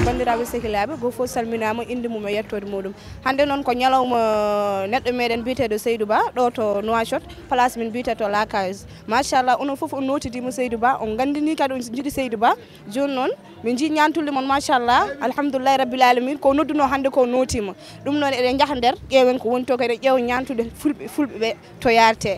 bandiraɓe sehilaɓe go fof salminama inde mum e yettode muɗum hande noon ko ñalawma neɗɗo meɗen biteɗo Seydou Ba ɗo to Nouakchott place min biteto La Case machallah onon foof on notidima Seydou Ba on gandini kadi on jiiɗi Seydou Ba joni noon min jii ñantulde moon machallah alhamdoulillahi rabbil alamin ko nodduno hande ko notima ɗum noon eɗen jaaha nder ƴeewen ko woni to kadi ƴeewa ñantude fulɓe ɓe to yarte.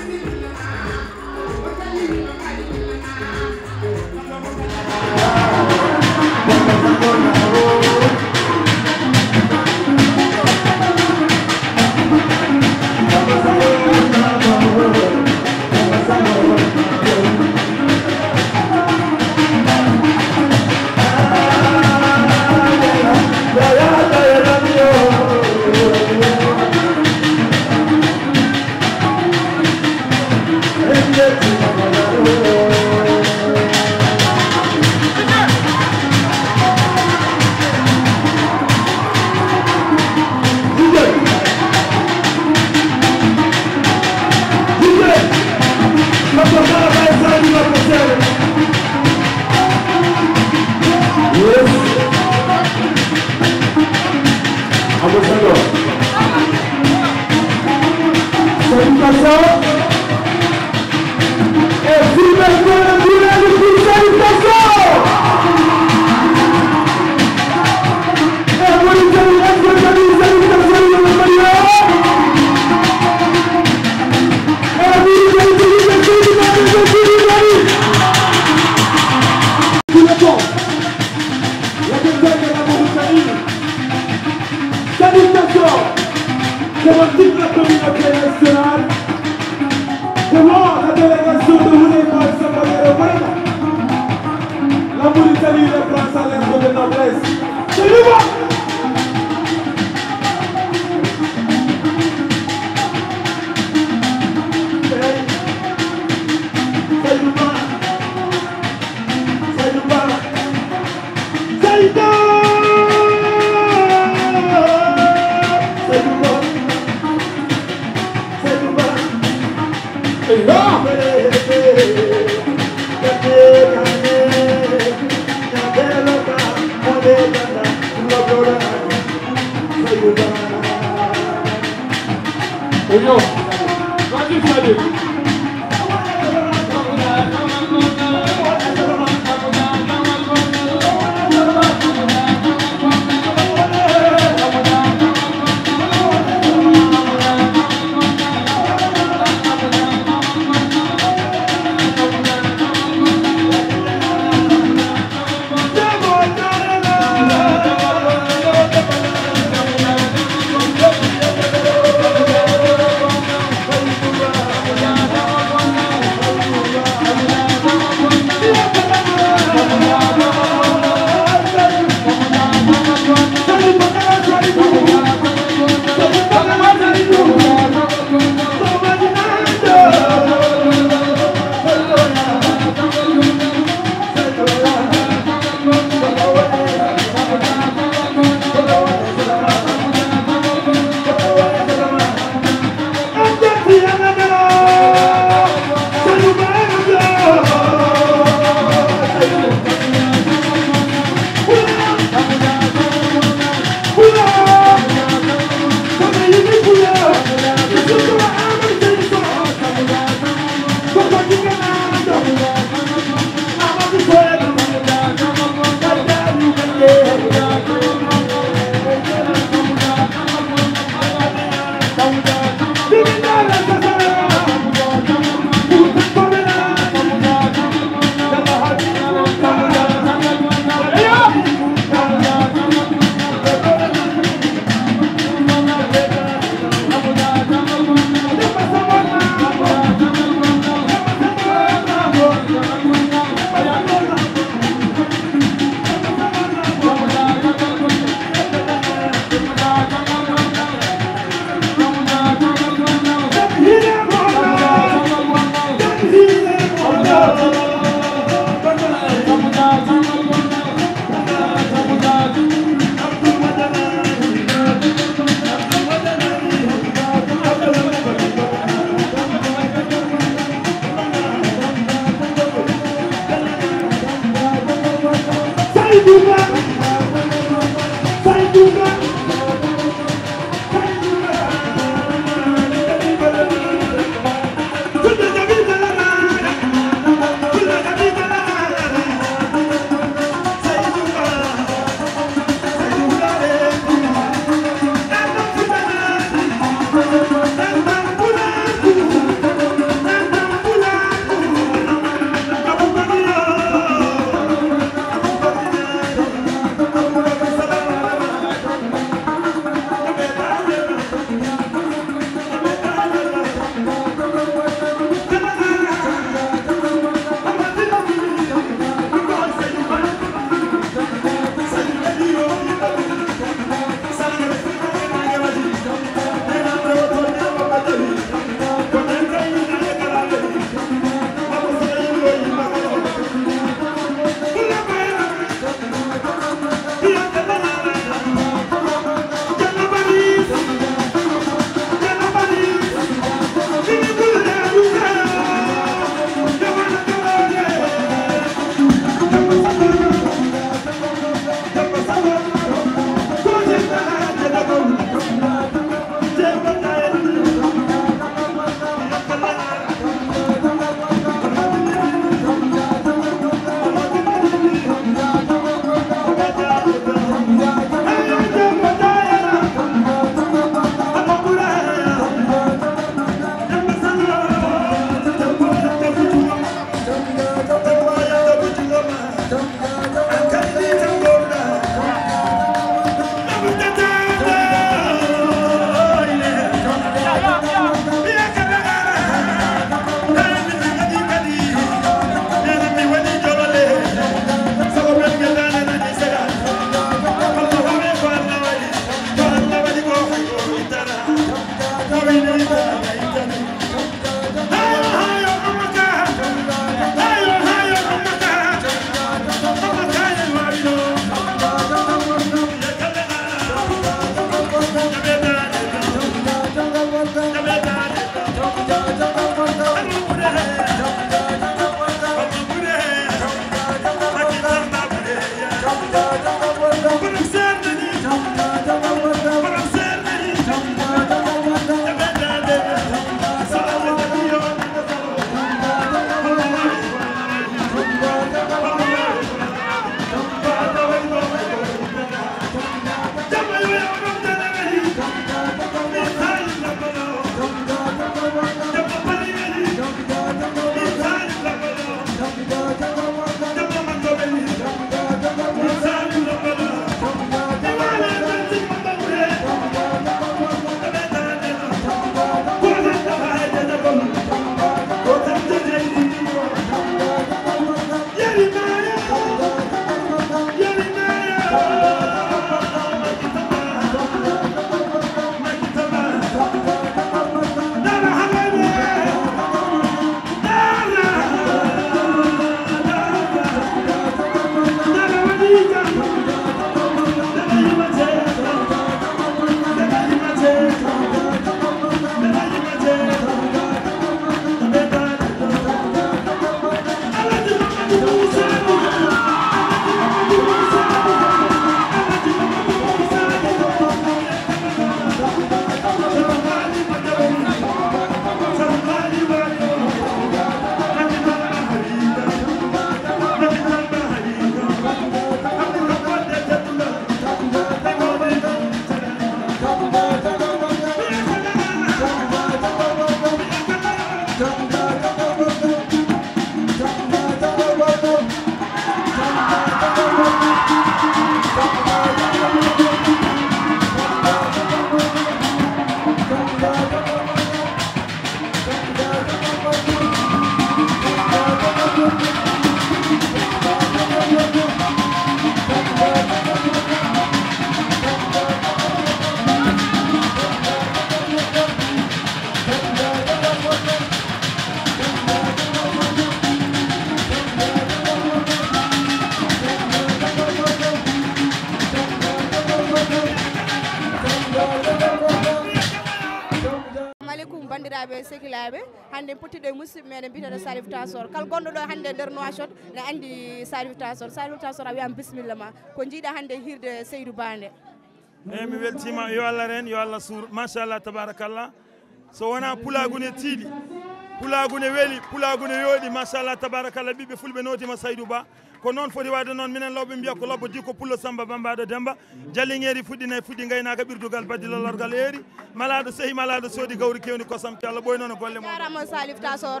bandiraɓe sehilaɓe hande pottiɗo musidɓe meɗen mbiteɗo Salif Tassor kala gonɗo ɗo hande nder Nouakchott ne andi Salif Tassor a wiyama bisimilla ma ko jiiɗa hande hirde Seydou Ba nde eyyi mi weltima yo Allah ren yo Allah suur machallah tabarakallah so wona pulagune tiiɗi pulagune weeli pulagune yooɗi machallah tabarakallah ɓiɓɓe fulɓe notima Seydou Ba ko noon foti wadde noon minen lawɓe mbiya ko lobbo dikko pullo Samba Bambaɗo Demba jalliŋeri fuɗɗi gaynaka ɓirdugal badilolorgal heeri malaɗo sehi malaɗo soodi gawri kewni kosam ki Allah ɓoynono golle mo jarama Salif Tassor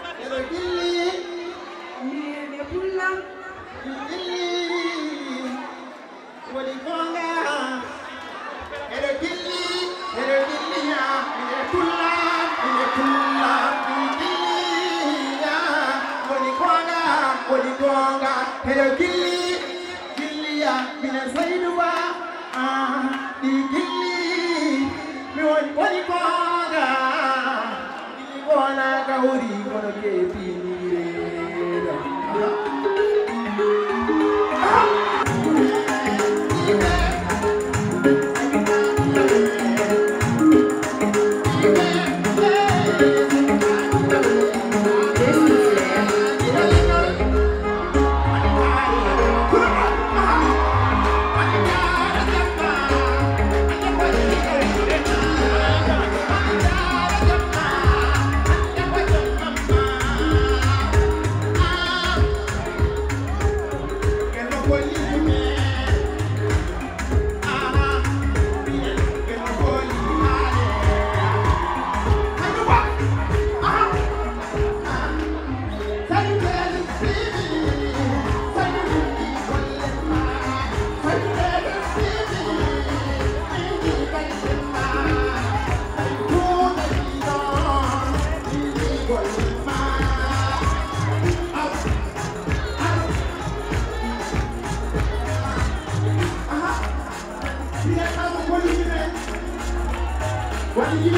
Hello Gilly, Gillia, Mina Saidua, the Gilly, me want money Konga, Gilly Gona Gauri, gonna get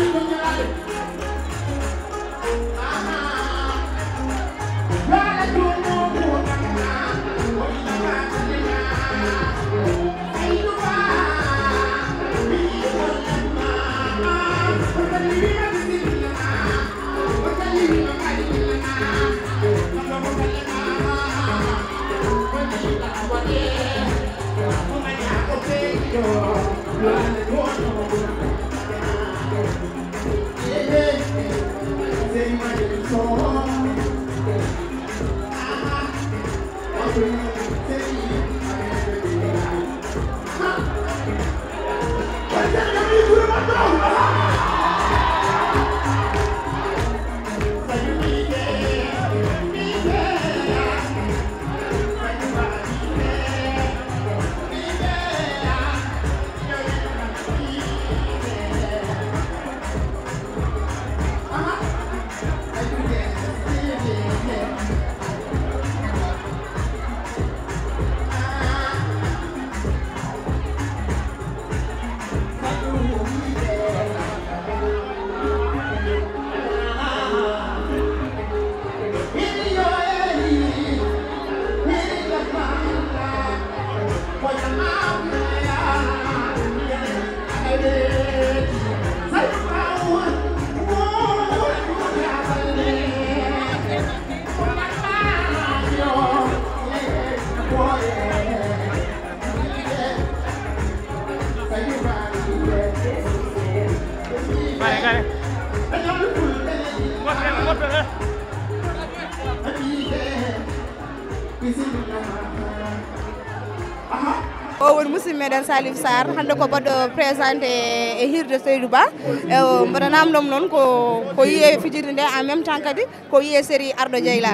o woni musidɓe meɗen Salif Sarr hande ko baɗɗo présenté e hirde Seydou Ba mbaɗa namdom noon ko yiye fijirde nde en même temps kadi ko yiye série Arɗo Dieyla.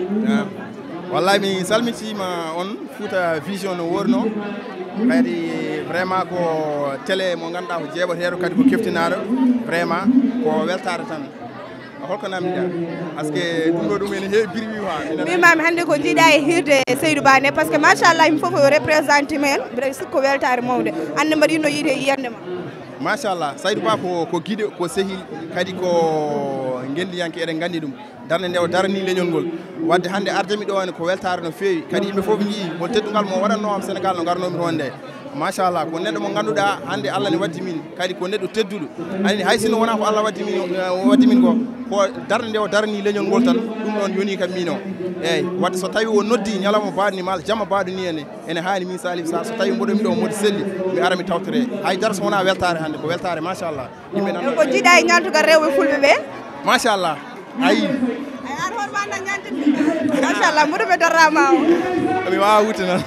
wallahi mi salmitima on Fouta Vision no worno kadi vraiment ko télé mo ganduɗa ko jeeɓateɗo kadi ko keftinaɗo vraiment ko weltare tan holko namdiɗa par ce que ɗum ɗo ɗum ene heewi birwi ha mbimami hannde ko jiiɗa e hirde Seydou Ba ne par ce que machallah yimɓe foof représenté men mbiɗa sikko weltare mawde ande mbaɗa yinno yiide yiyande ma machallah Seydou Ba ko guiɗo ko sehil kadi ko gendiyanke eɗen gandi ɗum darde nde o darani leñol ngol wadde hannde ardemi ɗo ene ko weltare no feewi kadi yimɓe foof jii hol teddugal mo waɗanno am Sénégal no garnomi toon nde machallah ko neɗɗo mo ganduɗa hannde Allah ne waddi min kadi ko neɗɗo tedduɗo ani hay sinno wona ko Allah waddi min ko darde nde o darani leñol ngol tan ɗum ɗon yoni kam min o eyyi wadde so tawi o noddi ñalawma baɗo ni mal jamma baɗo ni ene hani min Salif Sarr so tawi mboɗomi ɗo modi selli mi ara mi tawtore haydara so wona weltare hannde ko weltare machallah yimɓe nan ko jiiɗa e ñaltugal rewɓe fulɓe ɓe machallah ayi ar hoon wanda ñantide machallah muɗuɓe dorrama o mi wawa wutte noon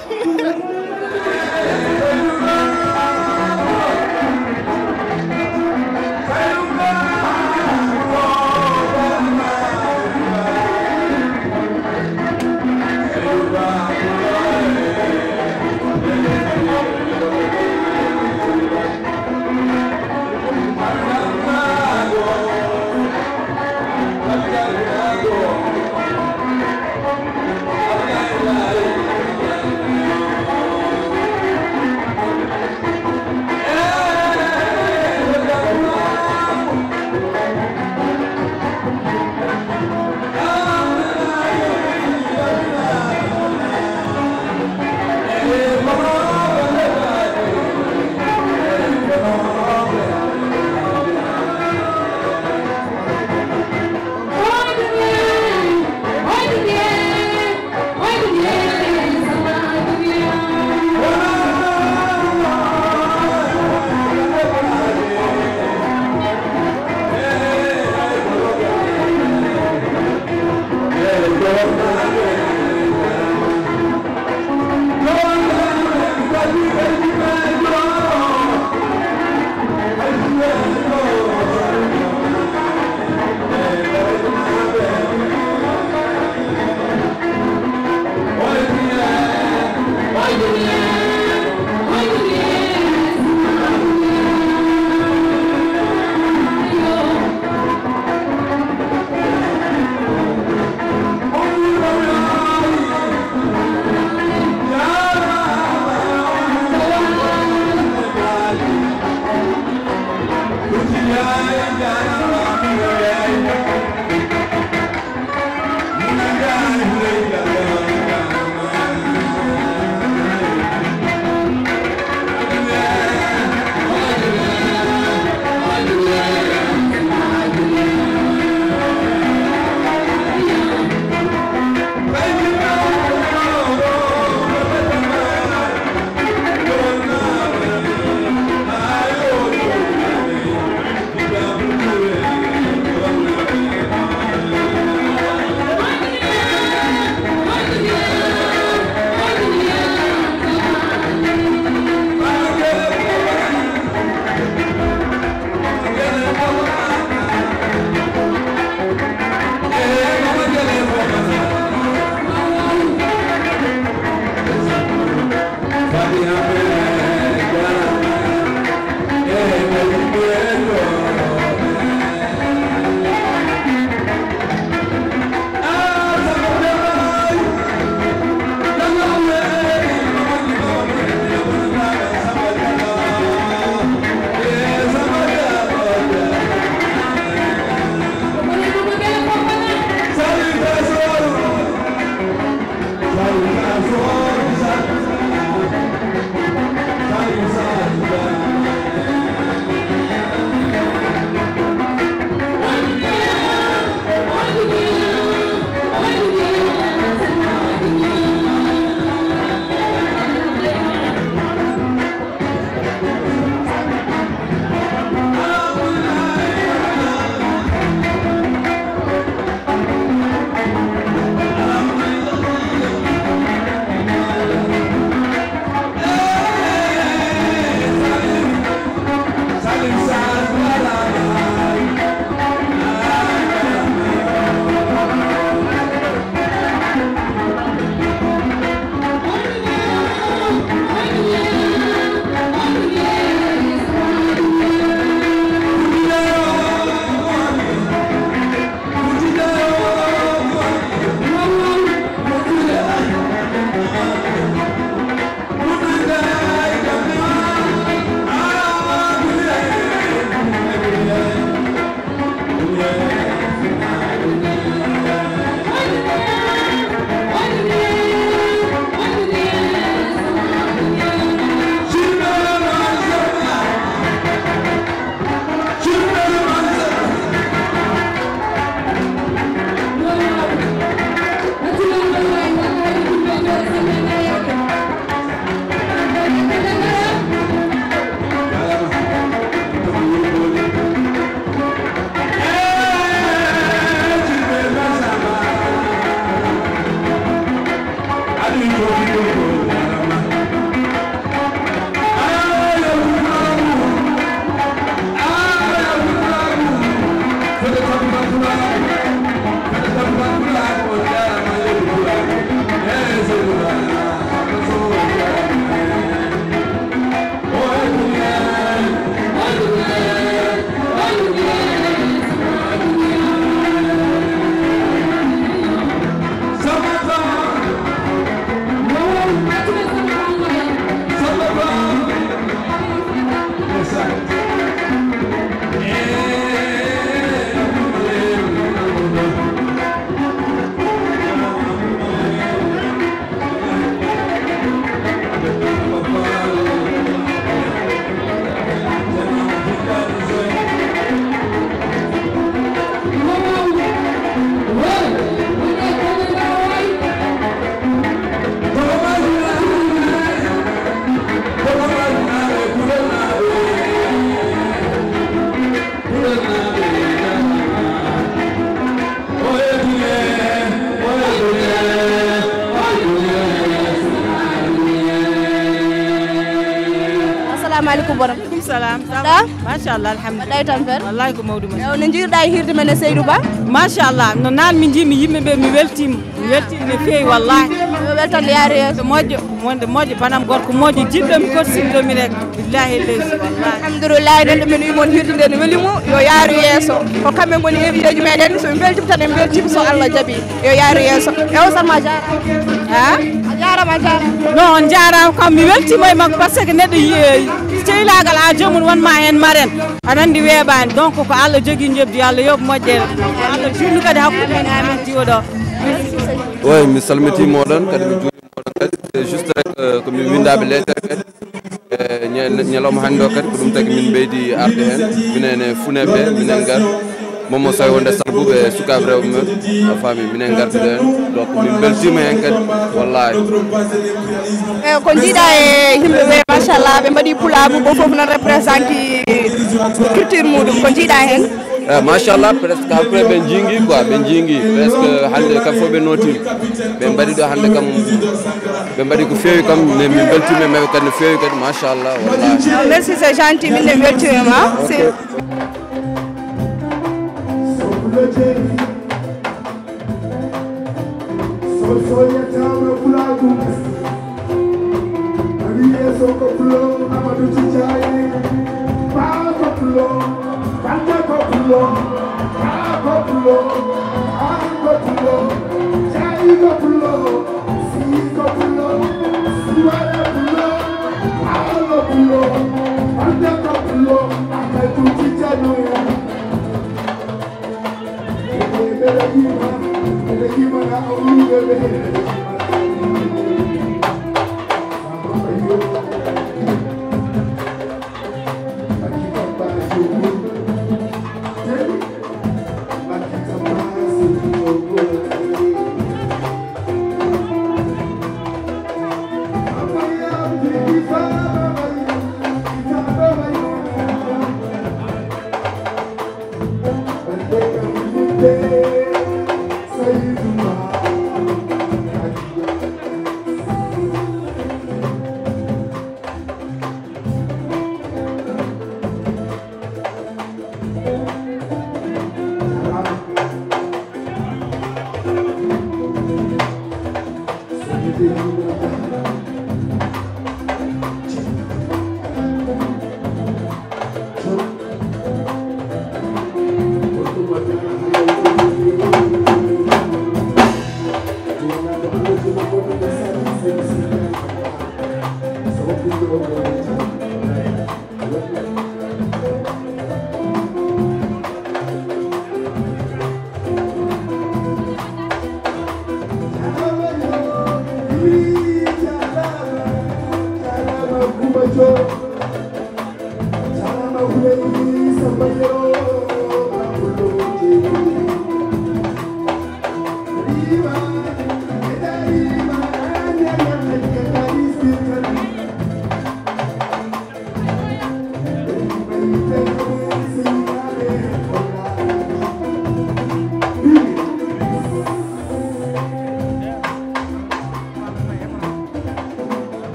alaikum warahmatullahi salam machallah alhamdulillah day tan fer wallahi ko mawdum yow no jiirɗa e hirde men Seydou Ba machallah no nan mi jimi yimɓe ɓe mi weltima no feewi wallahi weltan yaari yeeso moƴƴo banam gorko moƴƴo jiɗɗomi korsinɗomi rek billahi leysi wallahi alhamdoulillahi nen ɗumen wimon hirde nde no welimo yo yaaru yeeso ko kamɓe goni invité ji meɗen somi beltima tan en beltima so Allah jaaɓi yo yaaru yeeso ewo sanma jarama a jarama non on jarama kam mi weltima e makko par ce que neɗɗo sehilagal ha jomum wonma hen maren aɗa andi weeɓani donc ko Allah jogui jebdi Allah yoɓ moƴƴere Allah junnu kadi hakkude men amin tiwoɗo oui mi salmiti moɗon kadi mi juuri moɗon kadi juste rek komi windaɓe lettere kadi ñalawma hannde o kadi ko ɗum tagi min ɓeydi arde hen minen e funeɓe minen gar momo soy wonde salbuɓe e sukaɓe rewɓe men a faami minen garduɗo hen donc min beltima hen kadi wallahi eyi ko jiiɗa e yimɓe ɓe machallah ɓe mbaɗi pulaɓe bo foof noon représente culture muɗum ko jiiɗa hen machallah presque après ɓe jingui quoi ɓe jingui presque hande kam fof ɓe notima ɓe mbaɗi ɗo hande kam ɓe mbaɗi ko fewi kam min beltima e mabɓe kadi no fewi kadi machallah wallahi merci c'est gentil min ne weltimama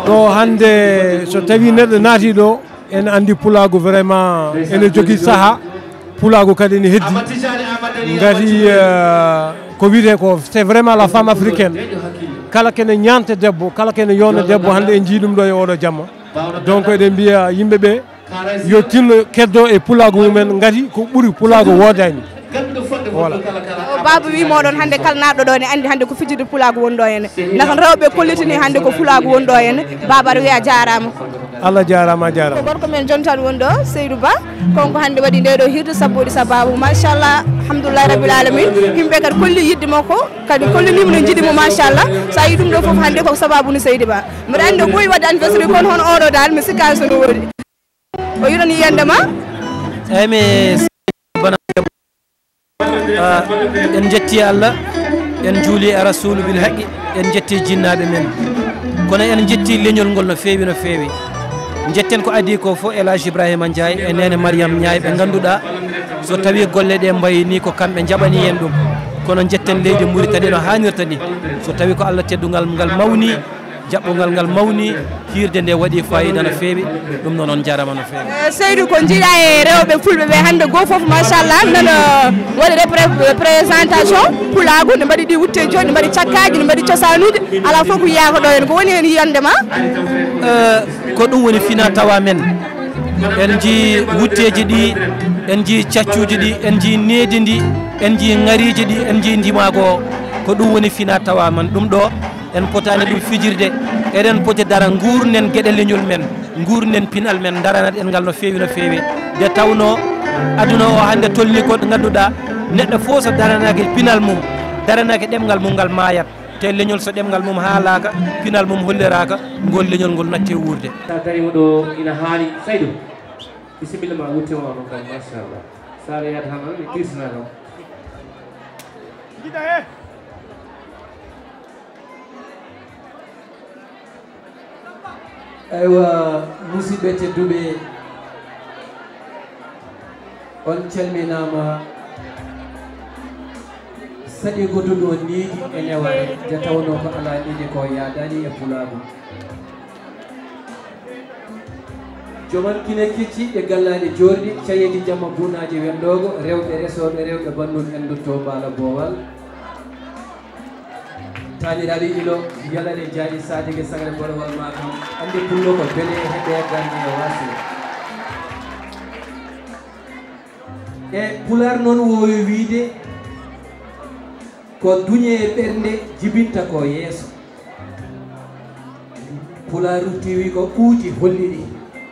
to hande so tawi neɗɗo naati ɗo en andi pulago vraiment ene jogui saaha pulago kadi ne heddi gati ko wiyete ko c'est vraiment la femme africaine kala kene ñante debbo kala kene yowno debbo hande en jiiɗum ɗo e oɗo jamma donc eɗen mbiya yimɓeɓe yo tinno keddo e pulago mumen gati ko ɓuuri pulago wodani voilà baba wi moɗon hande kala naɗɗo ɗo ne andi hande ko fijirde pulago wonɗo henne naka rewɓe kollitini hande ko pulago wonɗo henne baba aɗa wiya jarama Allah jarama a jarama gorko men jontan wonɗo Seydou Ba konko hande waɗi nde ɗo hirde sabboɗi sababu machallah alhamdoulillahi rabbil alamin yimɓe kadi kolli yidde makko kadi kollinimo no jiiɗimo machallah sa yi ɗum ɗo foof hande koko sababu no Seydou Ba mbiɗa andi o ɓooyi wadde anniversaire kono hono oɗo dal mi sikkani sono woodi o yiɗon yiyandema eyyi mi en jetti Allah en juuli e rasulu bil haqqi en jetti jinnaɓe men kono en jetti leñol ngol no feewi no feewi jetten ko adi ko fo Elage Ibrahima Ndiaye e nene Mariam Ndiaye ɓe ganduɗa so tawi golle ɗe mbayni ko kamɓe jaɓani en ɗum kono jetten leydi Mauritanie no hannirta ni so tawi ko Allah teddugal ngal mawni jaɓɓugal ngal mawni hirde nde waɗi fayida no feewi ɗum noon on jarama no feewi Seydou ko jiiɗa e rewɓe fulɓe ɓe hande goto foof machallah nana waɗi représentation pulago ne mbaɗi ɗi wutte joni ne mbaɗi cakkaji ne mbaɗi cosanuji ala fof ko yiya ko ɗo hen ko woni hen yiyandema ko ɗum woni fina tawa men en ji wutteji ɗi en ji caccuji ɗi en ji needi ndi en ji ŋariji ɗi en ji ndimago ko ɗum woni fina tawa men ɗum ɗo en potani ɗum fijirde eɗen poti dara gurnen gueɗe leñol men gurnen pinal men daranat en ngal no feewi nde tawno aduna o hande tolni ko ganduɗa neɗɗo fo so daranake pinal mum daranake ɗemgal mum ngal mayat te leñol so ɗemgal mum haalaka pinal mum holliraka ngol leñol ngol natte wurde sa darima ɗo ina haali Seydou bisimilla ma wuttema ɗo kam machallah sara yiyata han mi kirtina kam aywa musidɓe tedduɓe on calminama saɗi goduɗo needi e neware nde tawno ko ala ɗiɗi ko yaadani e pulago joman kine kecciɗe gallaɗe jorɗi cayeji jamma bunaji wendogo rewɓe resoɓe rewɓe bandum en dutto baala bowal taniraɓe ilo yalade jaaɗi sadige sagre bolowal ma kam andi pullo ko beele heɓe garni e wasi e pular noon wowi wiide ko duñe e ɓernde jibinta ko yeeso pular ruttiwi ko ɓuuti holliɗi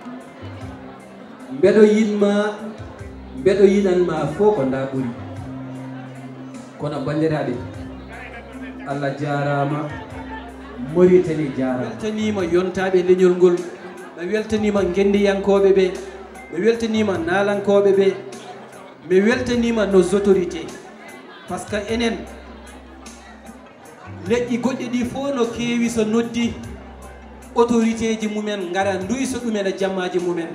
mbeɗo yinma mbeɗo yinanma fof ko nda ɓuuri kono bandiraɓe Allah jarama Mauritanie jarama weltanima yontaɓe leñol ngol mi weltanima gendiyankoɓe ɓe mi weltanima nalankoɓe ɓe mi weltanima nos autorités par ce que enen leƴƴi goɗɗi ɗi fof no keewi so noddi autorité ji mumen gara duyso ɗumen e jammaji mumen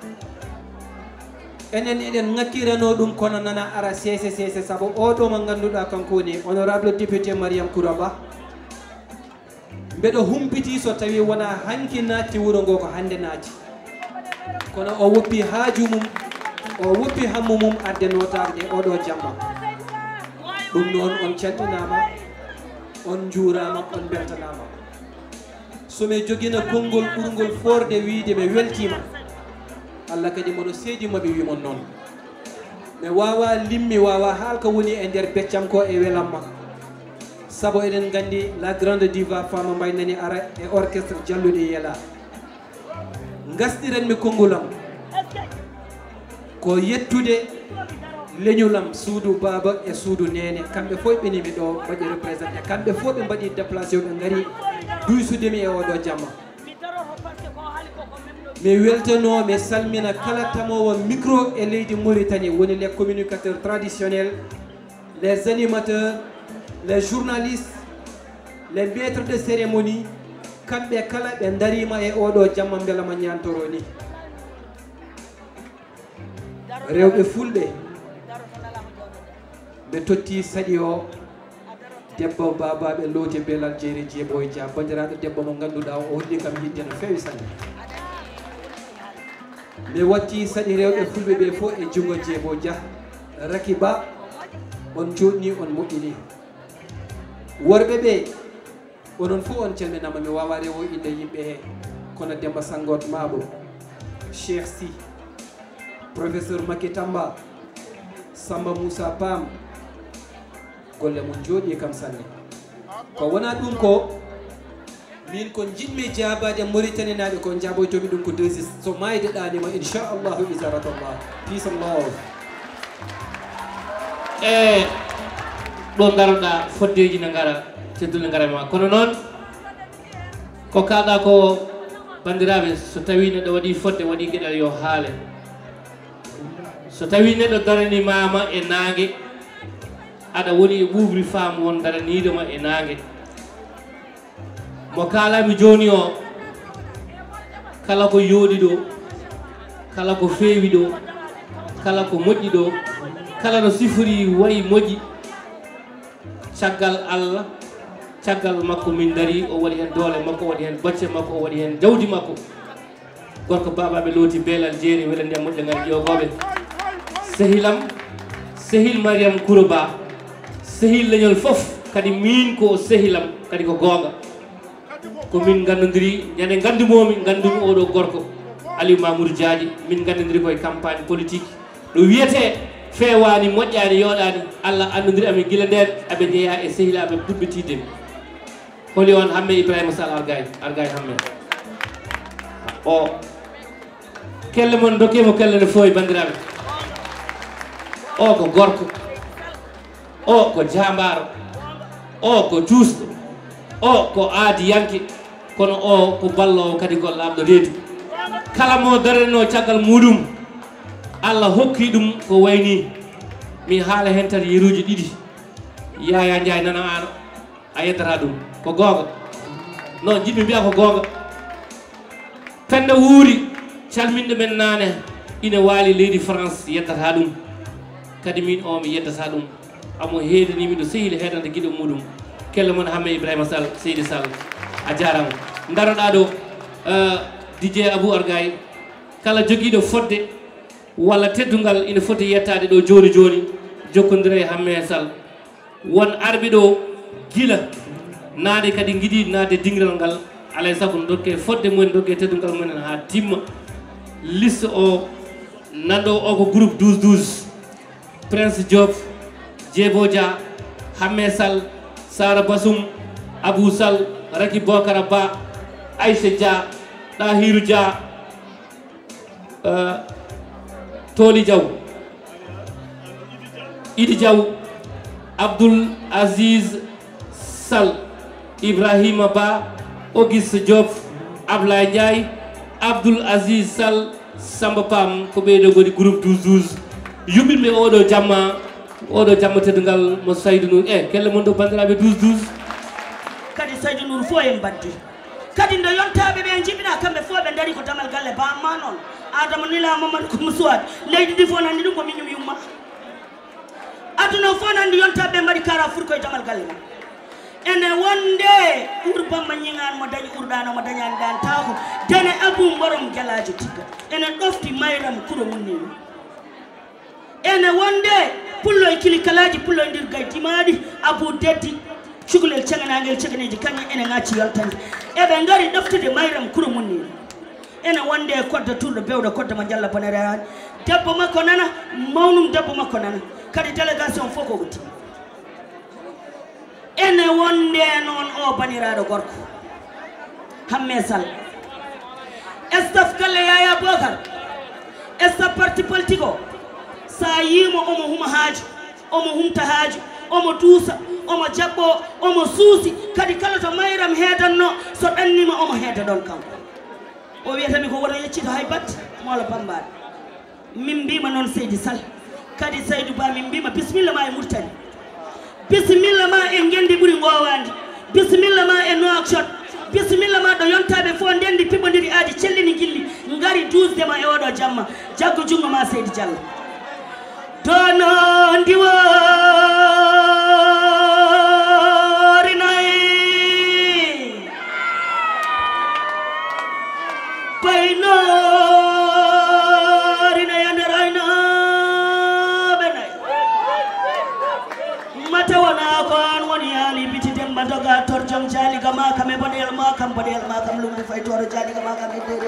enen eɗen ŋakkirano ɗum kono nana ara sese saabu oɗo mo ganduɗa kanko woni honorable député Mariam Kouraba mbeɗo humpiti so tawi wona hanki natti wuuro ngo ko hande naati kono o woppi haaju mum o woppi hammu mum arde notarde oɗo jamma ɗum noon on calɗinama on juurama on beltanama somi joguina konngol ɓurgol forde wiide mi weltima Allah kadi mono seedima ɓe wimon noon mi wawa limmi wawa haalko woni e nder beccam ko e welamma saabu eɗen gandi la grande diva Fama Mbaye nani ara e orchestre jalluɗe yela gasɗiranmi kongulam ko yettude leñulam suudu baba e suudu nene kamɓe fof ɓenimi ɗo mbaɗi représenté kamɓe fof ɓe mbaɗi déplacé ɓe gari duysudemi e oɗo jamma mi weltano mi salmina kala tamowo micro e leydi Mauritanie woni les communicateurs traditionnels les animateurs les journalistes les maîtres de cérémonie kamɓe kala ɓe darima e oɗo jamma belama ñantoro ni rewɓe fulɓe ɓe totti saɗi o debbo babaɓe looti belal jeeri jeeboye dia bandiraɗo debbo mo ganduɗa o hoddi kam yidde no feewi sanne mi watti saɗi rewɓe fulɓe ɓe fof e jungo jeebo dia rakiba on joɗni on moƴƴini worɓe ɓe onon fof on calminama mi wawa rewo inde yimɓe he kono Demba Sangot Mabo Cheikh Sy professeur Macky Tamba Samba Moussa Pam golle mon jooɗi kam sanne ko wona ɗum ko min ko jiɗmi jabade Mauritanie naɓe ko jaboytomi ɗum ko 2 so mayde ɗanima inchallahu isaratullah peace and love e ɗo garoɗa foddeji ne gara teddule gara ma kono noon ko kalɗa ko bandiraɓe so tawi neɗɗo waɗi fodde waɗi gueɗal yo haale so tawi neɗɗo daranimama e nangue aɗa woni e ɓuɓri faamu won daranidoma e nangue mo kalami joni o kala ko yooɗi ɗo kala ko feewi ɗo kala ko moƴƴi ɗo kala no sifori wayi moƴƴi caggal Allah caggal makko min dari o waɗi hen doole makko o waɗi hen bacce makko o waɗi hen jawdi makko gorko babaɓe looti beelal jeeri wele ndiyam moƴƴe ngari ƴogoɓe sehilam sehil Mariam Kouro Ba sehil leñol foof kadi min ko sehilam kadi ko gonga komin gandodiri ñande gandimomi gandumi oɗo gorko Aliou Mamoudou Diadji min gandodiri koye campagne politique ɗo wiyete fewani moƴƴani yoɗani Allah andodiri amin guila nden aɓe jeeya e sehilaɓe puɗɗitidemi holi on Hamme Ibrahima Sall argay Hamme o kelle mon dokkemo kellene fo e bandiraɓe o ko gorko o ko jambaro o ko juusɗo o ko aadiyanke kono o ko ballowo kadi gollaɓɗo reedu kala mo darano caggal muɗum Allah hokki ɗum ko wayni mi haala hen tan yeruji ɗiɗi Yaya Ndiaye nana an a yeddata ɗum ko gonga non jiɗmi mbiya ko gonga Penda Wuuri calminɗo men nane ina waali leydi France yeddata ɗum kadi min o mi yeddata ɗum amo heedanimi ɗo sehil heedande guiɗo muɗum kelle mon Hamme Ibrahima Sall Seydi Sall a jarama daroɗa ɗo DJ Abou Argay kala joguiɗo fodde walla teddugal ina foti yettade ɗo joni joni jokkodira e Hamme Sall won arɓe ɗo gila naade kadi guiɗi naade dingiral ngal alay saago dokke fodde mumen dokke teddugal mumen ha timma liste o nanɗo o ko groupe 12 Prince Diop Djebo Dia Hamme Sall Sara Bassoum Abou Sall Raki Bokara Ba Aïcha Dia Tahirou Dia Toli Diaw Idi Diaw Abdoul Aziz Sall Ibrahima Ba Auguste Diop Ablaye Ndiaye Abdoul Aziz Sall Samba Pam ko ɓeyɗo goni groupe 12 yuɓɓinɓe oɗo jamma teddugal mo Saydou Nour kelle mon ɗo bandiraɓe 12 kadi Saydou Nour fo en baddi kadi nde yontaɓe ɓe jiɓina kamɓe fo ɓe daari ko damal galle bamma noon Adama Nila Mamadou ko musuwade leydi ndi fo nandi ɗum ko miñum yumma aduna fo nandi yontaɓe ɓe mbaɗi kara fur koye damal galle ma ene wonde urbamma ñigan mo dañi urɗano mo dañani ɗan tako dene Abou Mborom Guelaji tigga ene ɗofti Mayram Kouro munnima ene wonde pullo e kilikalaji pullo e ndir gay timaɗi Abou deddi cukalel ceganagel ceganeji kañum ene ŋacci yaltande eɓe gari ɗoftude Mayram Kouro munnima ene wonde kodde turɗo bewɗo kodde mo jalla bonere hani debbo makko nana mawnum debbo makko nana kadi délégation fof koko timi ene wonde noon o baniraɗo gorko Hamme Sall staff galle Yaya Bocar staff parti politique o sa yimo omo huma haaji omo humta haaji omo tuusa omo jabbo omo suusi kadi kala to Mayram heedanno so ɗannima omo heeda ɗon kanko o wiyatami ko wono yeccito hay batte moola bambaɗe min mbima noon Seydi Sall kadi Saydou Ba min mbima bisimilla ma e Mauritanie bisimilla ma e Ngendi ɓuuri gowandi bisimilla ma e Nouakchott bisimilla ma ɗo yontaɓe fo ndendi piɓodiri aadi cellini gilli ngari 12 dema e oɗo jamma jaggo jungo ma Seydi Diallo dono ndiwo ga makam e bodel makam lum fay toro jadi ga makam e dere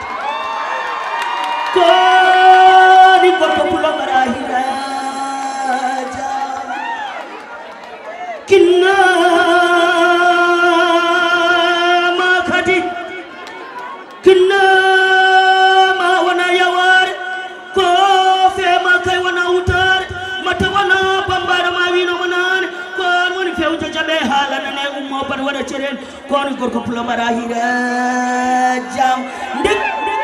ko ni gorko pulo bara hiraja kinna ma khadi kinna ma wana yawar ko fe ma kay wana utar mata wana bambara ma wino manan ko woni fewta jabe halana ne ummo par wada ceren ko ni gorko pulo bara hiraja ndik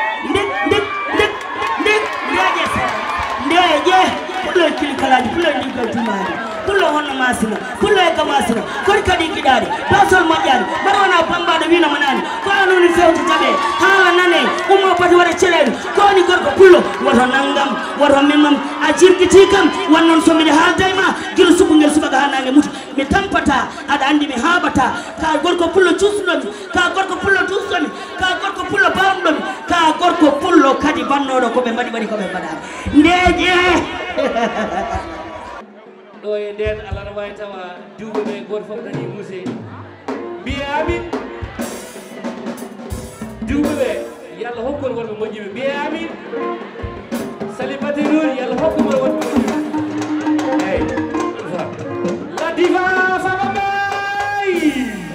ndeje pulo kilikalaji pulo ndigal tumani pulo hono masina pulo e kamasina kori kadi kidari basol majani barwana pambado wino manani ko anoni fewta jabe hala nane ummo pati wada celen ko ni gorko pulo woto nangam woto mimam a jirkiti kam wonnon so mi haaldayma gila subungel subaga hanange muti mi tampata ada andi mi habata ka gorko pulo cusnomi ka gorko pulo tusnomi ka gorko pulo bamdomi ka gorko pulo kadi bannoɗo koɓe mbaɗi ko ɓe mbaɗa ndeje ɗo e nden alana wawi tawa duuɓe ɓe goto fof nani muse mbiyami duuɓe ɓe yallah hokkon wonɓe moƴƴiɓe mbiyami Salimata Nour yallah hokkon wonɓe moƴƴiɓe eyyi la diva Faba Mbaye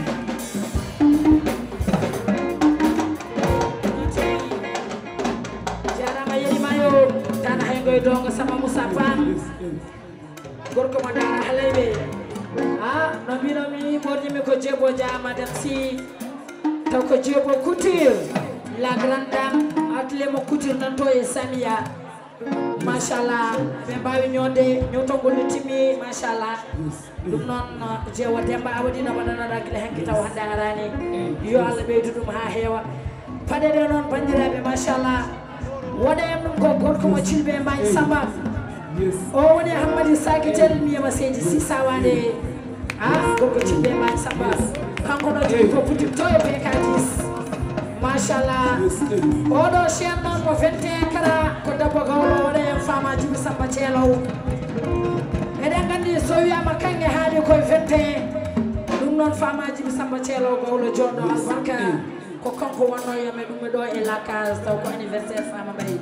jarama yelimayo tana hay ngoye dongo sama Moussa Pam gorko mo dara haleyɓe no mbinomi ɓornimi ko Djebo Diama si taw ko Djebo Couture la grande dame atelier mo couture nanto e Samia machallah ɓe mbawi ñodde ñowtongol no timmi machallah ɗum noon Djewo Demba a waɗino waɗanoɗa guila henki taw hande arani yo Allah ɓeydu ɗum ha heewa paɗeɗe noon bandiraɓe machallah woɗa en ɗum ko gorko mo cilɓe mbaji Samba o woni Hammadi Sakitel miyama seedi si sawade gorko cilɓe mbaji Samba kanko ɗo jogi ko boutique to e PK10 machallah oɗo chaine noon mo 21 kara ko debbo gawlo waɗa en fama Djiby Samba Thielew eɗen gandi so wiyama kange haali koye 21 ɗum noon fama Djiby Samba Thielew gawlo jonɗo albarka ko kanko wonno yame ɗum ɗo e la case taw ko anniversaire Fama Mbaye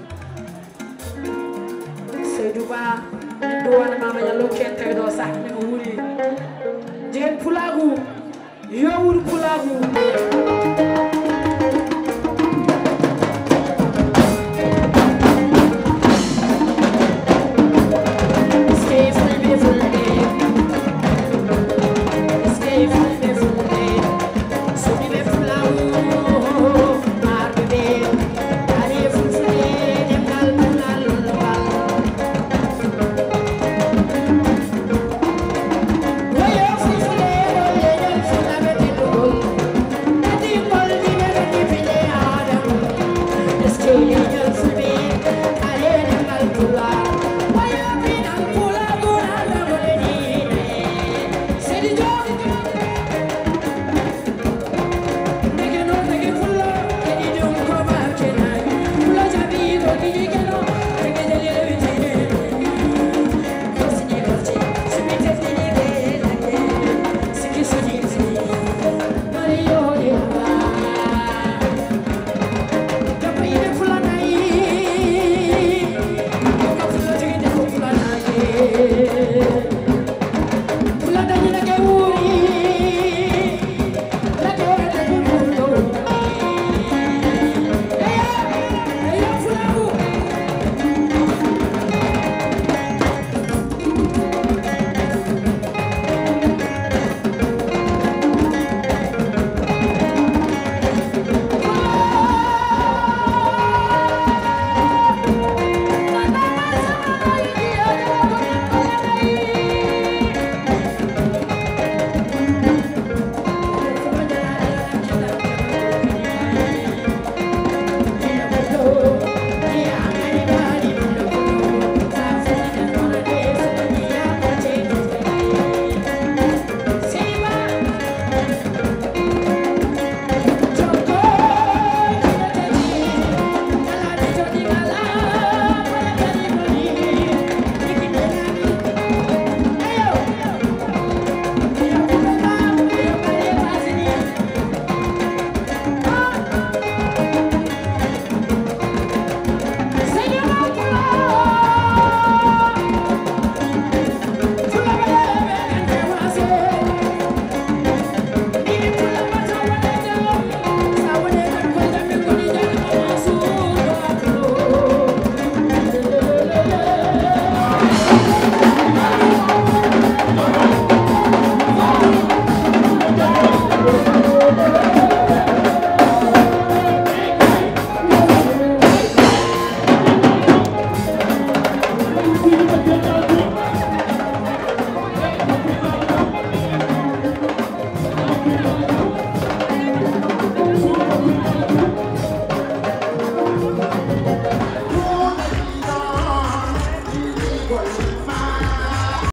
Seydou Ba ɗo wona mama yallo ken tawi ɗo sahne o wuuri jeen pulagu yo wuuri pulagu Fulani